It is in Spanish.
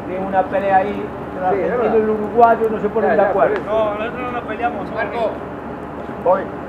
tienen una pelea ahí, el argentino y el uruguayo no se ponen de acuerdo. No, nosotros no nos peleamos. Marco. Voy.